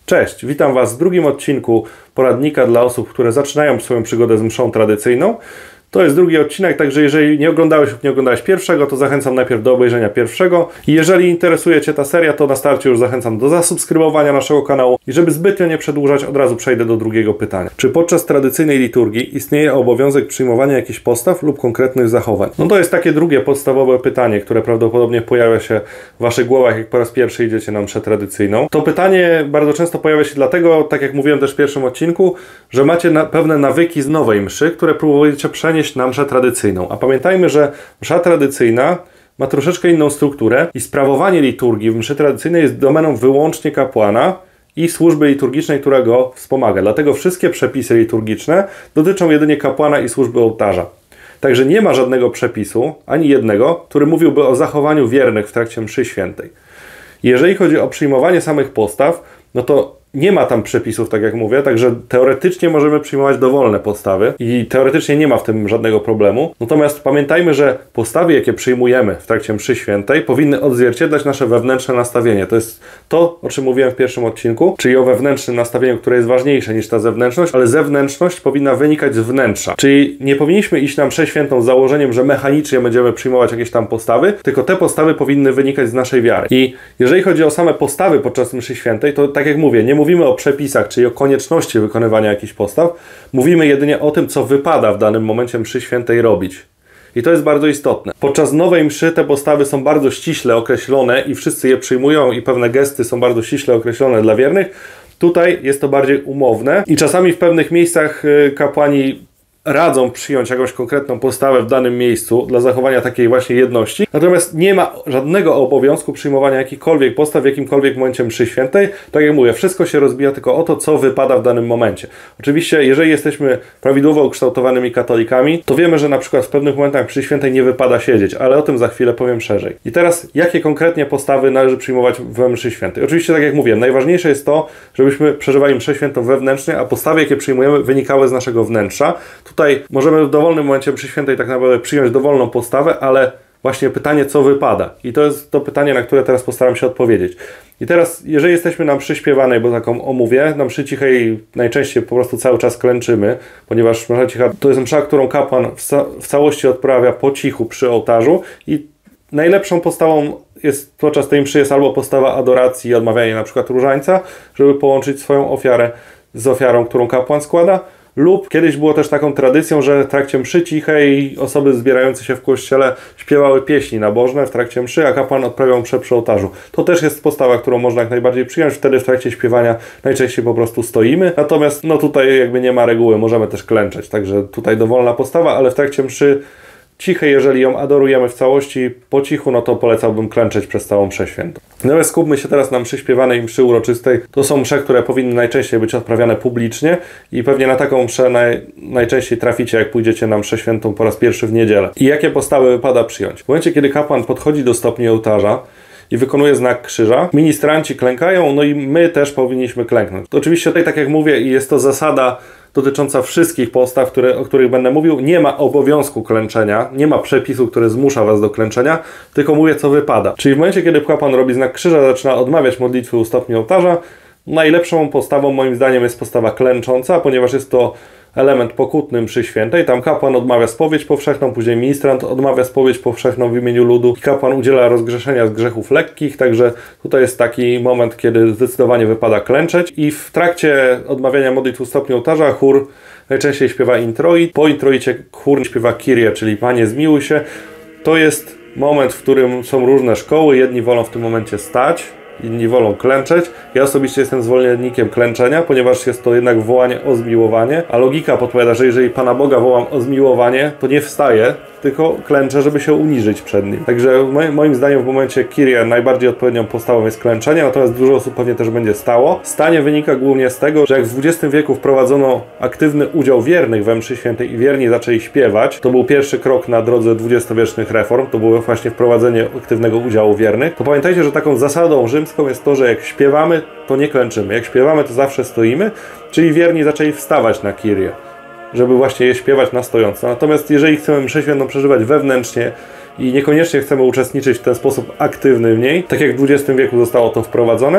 Cześć, witam Was w drugim odcinku poradnika dla osób, które zaczynają swoją przygodę z mszą tradycyjną. To jest drugi odcinek, także jeżeli nie oglądałeś lub nie oglądałeś pierwszego, to zachęcam najpierw do obejrzenia pierwszego. I jeżeli interesuje Cię ta seria, to na starcie już zachęcam do zasubskrybowania naszego kanału. I żeby zbytnio nie przedłużać, od razu przejdę do drugiego pytania. Czy podczas tradycyjnej liturgii istnieje obowiązek przyjmowania jakichś postaw lub konkretnych zachowań? No to jest takie drugie podstawowe pytanie, które prawdopodobnie pojawia się w Waszych głowach, jak po raz pierwszy idziecie na mszę tradycyjną. To pytanie bardzo często pojawia się dlatego, tak jak mówiłem też w pierwszym odcinku, że macie pewne nawyki z nowej mszy, które próbujecie przenieść na mszę tradycyjną. A pamiętajmy, że msza tradycyjna ma troszeczkę inną strukturę i sprawowanie liturgii w mszy tradycyjnej jest domeną wyłącznie kapłana i służby liturgicznej, która go wspomaga. Dlatego wszystkie przepisy liturgiczne dotyczą jedynie kapłana i służby ołtarza. Także nie ma żadnego przepisu, ani jednego, który mówiłby o zachowaniu wiernych w trakcie mszy świętej. Jeżeli chodzi o przyjmowanie samych postaw, no to nie ma tam przepisów, tak jak mówię, także teoretycznie możemy przyjmować dowolne postawy i teoretycznie nie ma w tym żadnego problemu. Natomiast pamiętajmy, że postawy, jakie przyjmujemy w trakcie mszy świętej, powinny odzwierciedlać nasze wewnętrzne nastawienie. To jest to, o czym mówiłem w pierwszym odcinku, czyli o wewnętrznym nastawieniu, które jest ważniejsze niż ta zewnętrzność, ale zewnętrzność powinna wynikać z wnętrza. Czyli nie powinniśmy iść na mszę świętą z założeniem, że mechanicznie będziemy przyjmować jakieś tam postawy, tylko te postawy powinny wynikać z naszej wiary. I jeżeli chodzi o same postawy podczas mszy świętej, to tak jak mówię, nie mówimy o przepisach, czyli o konieczności wykonywania jakichś postaw, mówimy jedynie o tym, co wypada w danym momencie mszy świętej robić. I to jest bardzo istotne. Podczas nowej mszy te postawy są bardzo ściśle określone i wszyscy je przyjmują i pewne gesty są bardzo ściśle określone dla wiernych. Tutaj jest to bardziej umowne i czasami w pewnych miejscach kapłani radzą przyjąć jakąś konkretną postawę w danym miejscu dla zachowania takiej właśnie jedności. Natomiast nie ma żadnego obowiązku przyjmowania jakichkolwiek postaw w jakimkolwiek momencie mszy świętej. Tak jak mówię, wszystko się rozbija tylko o to, co wypada w danym momencie. Oczywiście, jeżeli jesteśmy prawidłowo ukształtowanymi katolikami, to wiemy, że na przykład w pewnych momentach mszy świętej nie wypada siedzieć, ale o tym za chwilę powiem szerzej. I teraz, jakie konkretnie postawy należy przyjmować w mszy świętej? Oczywiście, tak jak mówiłem, najważniejsze jest to, żebyśmy przeżywali mszę świętą wewnętrznie, a postawy, jakie przyjmujemy, wynikały z naszego wnętrza. Tutaj możemy w dowolnym momencie mszy świętej tak naprawdę przyjąć dowolną postawę, ale właśnie pytanie, co wypada. I to jest to pytanie, na które teraz postaram się odpowiedzieć. I teraz, jeżeli jesteśmy na mszy śpiewanej, bo taką omówię, na mszy cichej najczęściej po prostu cały czas klęczymy, ponieważ msza cicha to jest msza, którą kapłan w całości odprawia po cichu przy ołtarzu i najlepszą postawą jest podczas tej mszy jest albo postawa adoracji i odmawianie na przykład różańca, żeby połączyć swoją ofiarę z ofiarą, którą kapłan składa, lub kiedyś było też taką tradycją, że w trakcie mszy cichej osoby zbierające się w kościele śpiewały pieśni nabożne w trakcie mszy, a kapłan odprawiał mszę przy ołtarzu. To też jest postawa, którą można jak najbardziej przyjąć. Wtedy w trakcie śpiewania najczęściej po prostu stoimy. Natomiast no tutaj jakby nie ma reguły, możemy też klęczeć. Także tutaj dowolna postawa, ale w trakcie mszy cichej, jeżeli ją adorujemy w całości po cichu, no to polecałbym klęczeć przez całą mszę świętą. Natomiast skupmy się teraz na mszy śpiewanej i mszy uroczystej. To są msze, które powinny najczęściej być odprawiane publicznie i pewnie na taką mszę najczęściej traficie, jak pójdziecie na mszę świętą po raz pierwszy w niedzielę. I jakie postawy wypada przyjąć? W momencie, kiedy kapłan podchodzi do stopni ołtarza i wykonuje znak krzyża, ministranci klękają, no i my też powinniśmy klęknąć. To oczywiście tutaj, tak jak mówię, i jest to zasada dotycząca wszystkich postaw, o których będę mówił, nie ma obowiązku klęczenia, nie ma przepisu, który zmusza Was do klęczenia, tylko mówię, co wypada. Czyli w momencie, kiedy kapłan robi znak krzyża, zaczyna odmawiać modlitwy u stopni ołtarza, najlepszą postawą moim zdaniem jest postawa klęcząca, ponieważ jest to element pokutny mszy świętej. Tam kapłan odmawia spowiedź powszechną, później ministrant odmawia spowiedź powszechną w imieniu ludu i kapłan udziela rozgrzeszenia z grzechów lekkich, także tutaj jest taki moment, kiedy zdecydowanie wypada klęczeć i w trakcie odmawiania modlitw u stopni ołtarza chór najczęściej śpiewa introit. Po introicie chór śpiewa Kyrie, czyli Panie zmiłuj się. To jest moment, w którym są różne szkoły, jedni wolą w tym momencie stać, inni wolą klęczeć. Ja osobiście jestem zwolennikiem klęczenia, ponieważ jest to jednak wołanie o zmiłowanie, a logika podpowiada, że jeżeli Pana Boga wołam o zmiłowanie, to nie wstaję, tylko klęczę, żeby się uniżyć przed Nim. Także moim zdaniem w momencie Kyrie najbardziej odpowiednią postawą jest klęczenie, natomiast dużo osób pewnie też będzie stało. Stanie wynika głównie z tego, że jak w XX wieku wprowadzono aktywny udział wiernych we mszy świętej i wierni zaczęli śpiewać, to był pierwszy krok na drodze dwudziestowiecznych reform, to było właśnie wprowadzenie aktywnego udziału wiernych, to pamiętajcie, że taką zasadą rzymską jest to, że jak śpiewamy, to nie klęczymy. Jak śpiewamy, to zawsze stoimy, czyli wierni zaczęli wstawać na Kyrie, żeby właśnie je śpiewać na stojąco. Natomiast jeżeli chcemy mszę świętą przeżywać wewnętrznie i niekoniecznie chcemy uczestniczyć w ten sposób aktywny w niej, tak jak w XX wieku zostało to wprowadzone,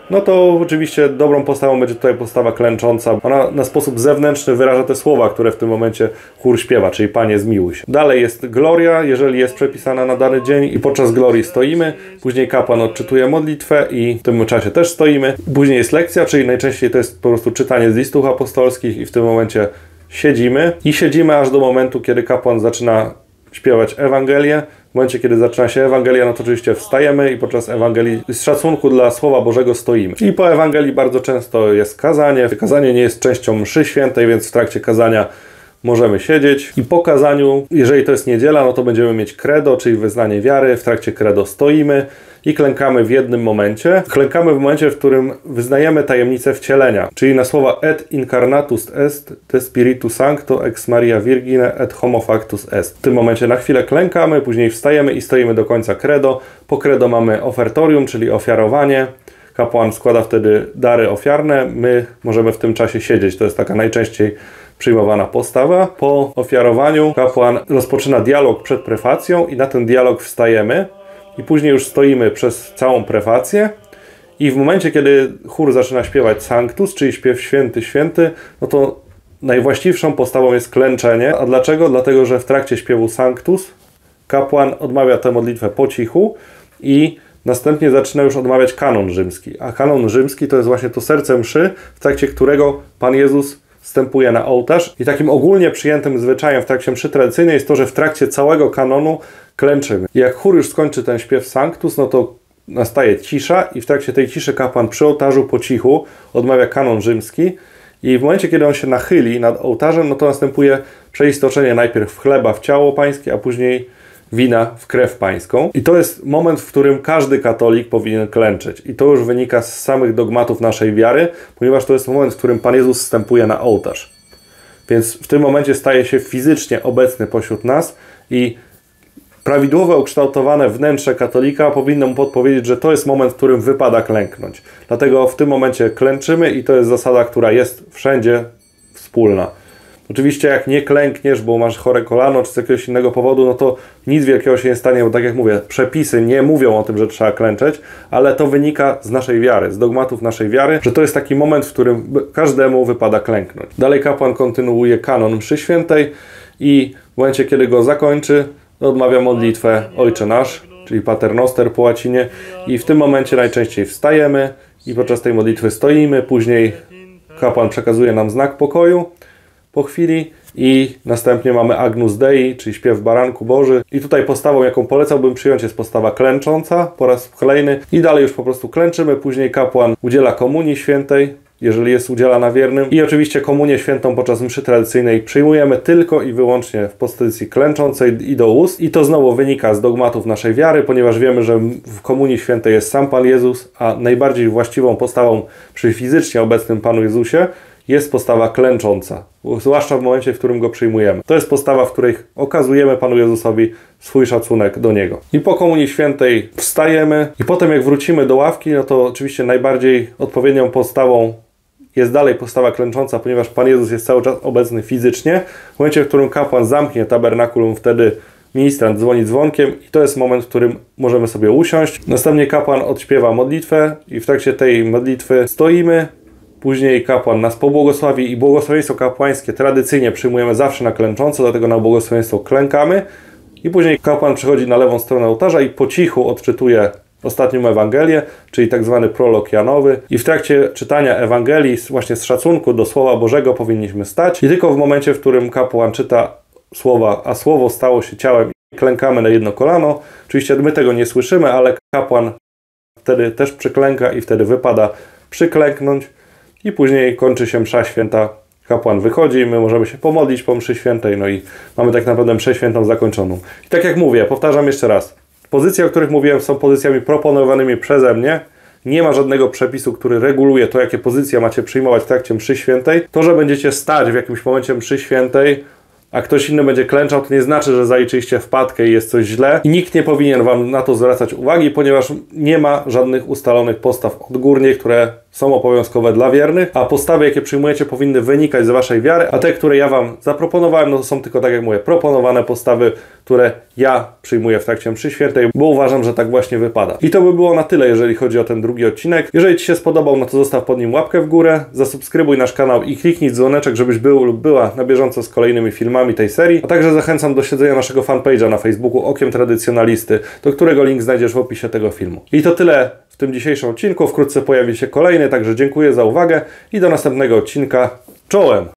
no to oczywiście dobrą postawą będzie tutaj postawa klęcząca. Ona na sposób zewnętrzny wyraża te słowa, które w tym momencie chór śpiewa, czyli Panie zmiłuj się. Dalej jest gloria, jeżeli jest przepisana na dany dzień i podczas glorii stoimy. Później kapłan odczytuje modlitwę i w tym czasie też stoimy. Później jest lekcja, czyli najczęściej to jest po prostu czytanie z listów apostolskich i w tym momencie siedzimy aż do momentu, kiedy kapłan zaczyna śpiewać Ewangelię. W momencie, kiedy zaczyna się Ewangelia, no to oczywiście wstajemy i podczas Ewangelii z szacunku dla Słowa Bożego stoimy. I po Ewangelii bardzo często jest kazanie. Kazanie nie jest częścią mszy świętej, więc w trakcie kazania możemy siedzieć. I po kazaniu, jeżeli to jest niedziela, no to będziemy mieć credo, czyli wyznanie wiary. W trakcie credo stoimy i klękamy w jednym momencie. Klękamy w momencie, w którym wyznajemy tajemnicę wcielenia, czyli na słowa et incarnatus est, te spiritu sancto ex Maria Virgine et homo factus est. W tym momencie na chwilę klękamy, później wstajemy i stoimy do końca credo. Po credo mamy ofertorium, czyli ofiarowanie. Kapłan składa wtedy dary ofiarne, my możemy w tym czasie siedzieć. To jest taka najczęściej przyjmowana postawa. Po ofiarowaniu kapłan rozpoczyna dialog przed prefacją i na ten dialog wstajemy. I później już stoimy przez całą prefację i w momencie, kiedy chór zaczyna śpiewać Sanctus, czyli śpiew Święty, Święty, no to najwłaściwszą postawą jest klęczenie. A dlaczego? Dlatego, że w trakcie śpiewu Sanctus kapłan odmawia tę modlitwę po cichu i następnie zaczyna już odmawiać kanon rzymski. A kanon rzymski to jest właśnie to serce mszy, w trakcie którego Pan Jezus wstępuje na ołtarz. I takim ogólnie przyjętym zwyczajem w trakcie mszy tradycyjnej jest to, że w trakcie całego kanonu klęczymy. I jak chór już skończy ten śpiew Sanctus, no to nastaje cisza i w trakcie tej ciszy kapłan przy ołtarzu po cichu odmawia kanon rzymski i w momencie, kiedy on się nachyli nad ołtarzem, no to następuje przeistoczenie najpierw chleba w ciało pańskie, a później wina w krew pańską. I to jest moment, w którym każdy katolik powinien klęczeć. I to już wynika z samych dogmatów naszej wiary, ponieważ to jest moment, w którym Pan Jezus wstępuje na ołtarz. Więc w tym momencie staje się fizycznie obecny pośród nas i prawidłowo ukształtowane wnętrze katolika powinno mu podpowiedzieć, że to jest moment, w którym wypada klęknąć. Dlatego w tym momencie klęczymy i to jest zasada, która jest wszędzie wspólna. Oczywiście jak nie klękniesz, bo masz chore kolano czy z jakiegoś innego powodu, no to nic wielkiego się nie stanie, bo tak jak mówię, przepisy nie mówią o tym, że trzeba klęczeć, ale to wynika z naszej wiary, z dogmatów naszej wiary, że to jest taki moment, w którym każdemu wypada klęknąć. Dalej kapłan kontynuuje kanon mszy świętej i w momencie, kiedy go zakończy, odmawia modlitwę Ojcze Nasz, czyli Pater Noster po łacinie i w tym momencie najczęściej wstajemy i podczas tej modlitwy stoimy, później kapłan przekazuje nam znak pokoju po chwili i następnie mamy Agnus Dei, czyli śpiew Baranku Boży. I tutaj postawą, jaką polecałbym przyjąć, jest postawa klęcząca po raz kolejny i dalej już po prostu klęczymy. Później kapłan udziela komunii świętej, jeżeli jest udzielana wiernym. I oczywiście komunię świętą podczas mszy tradycyjnej przyjmujemy tylko i wyłącznie w pozycji klęczącej i do ust. I to znowu wynika z dogmatów naszej wiary, ponieważ wiemy, że w komunii świętej jest sam Pan Jezus, a najbardziej właściwą postawą przy fizycznie obecnym Panu Jezusie jest postawa klęcząca, zwłaszcza w momencie, w którym go przyjmujemy. To jest postawa, w której okazujemy Panu Jezusowi swój szacunek do Niego. I po komunii świętej wstajemy i potem jak wrócimy do ławki, no to oczywiście najbardziej odpowiednią postawą jest dalej postawa klęcząca, ponieważ Pan Jezus jest cały czas obecny fizycznie. W momencie, w którym kapłan zamknie tabernakulum, wtedy ministrant dzwoni dzwonkiem i to jest moment, w którym możemy sobie usiąść. Następnie kapłan odśpiewa modlitwę i w trakcie tej modlitwy stoimy. Później kapłan nas pobłogosławi i błogosławieństwo kapłańskie tradycyjnie przyjmujemy zawsze na klęcząco, dlatego na błogosławieństwo klękamy. I później kapłan przechodzi na lewą stronę ołtarza i po cichu odczytuje ostatnią Ewangelię, czyli tak zwany prolog Janowy. I w trakcie czytania Ewangelii, właśnie z szacunku do Słowa Bożego powinniśmy stać. I tylko w momencie, w którym kapłan czyta słowa, a Słowo stało się ciałem i klękamy na jedno kolano. Oczywiście my tego nie słyszymy, ale kapłan wtedy też przyklęka i wtedy wypada przyklęknąć. I później kończy się msza święta, kapłan wychodzi, my możemy się pomodlić po mszy świętej, no i mamy tak naprawdę mszę świętą zakończoną. I tak jak mówię, powtarzam jeszcze raz, pozycje, o których mówiłem, są pozycjami proponowanymi przeze mnie. Nie ma żadnego przepisu, który reguluje to, jakie pozycje macie przyjmować w trakcie mszy świętej. To, że będziecie stać w jakimś momencie mszy świętej, a ktoś inny będzie klęczał, to nie znaczy, że zaliczyliście wpadkę i jest coś źle. I nikt nie powinien wam na to zwracać uwagi, ponieważ nie ma żadnych ustalonych postaw odgórnie, które są obowiązkowe dla wiernych, a postawy, jakie przyjmujecie, powinny wynikać z waszej wiary, a te, które ja wam zaproponowałem, no to są tylko, tak jak mówię, proponowane postawy, które ja przyjmuję w trakcie mszy świętej, bo uważam, że tak właśnie wypada. I to by było na tyle, jeżeli chodzi o ten drugi odcinek. Jeżeli ci się spodobał, no to zostaw pod nim łapkę w górę, zasubskrybuj nasz kanał i kliknij dzwoneczek, żebyś był lub była na bieżąco z kolejnymi filmami tej serii, a także zachęcam do śledzenia naszego fanpage'a na Facebooku Okiem Tradycjonalisty, do którego link znajdziesz w opisie tego filmu. I to tyle w tym dzisiejszym odcinku, wkrótce pojawi się kolejny, także dziękuję za uwagę i do następnego odcinka. Czołem!